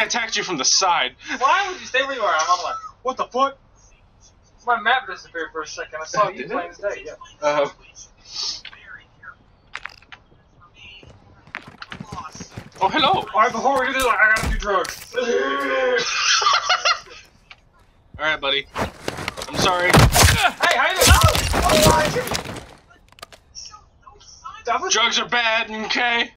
I attacked you from the side. Why would you stay where you are? I'm like, what the fuck? My map disappeared for a second. I saw you playing today, yeah. Oh, hello. Alright, before we do this, I gotta do drugs. Alright, buddy. I'm sorry. Hey, how you doing? Drugs are bad, okay?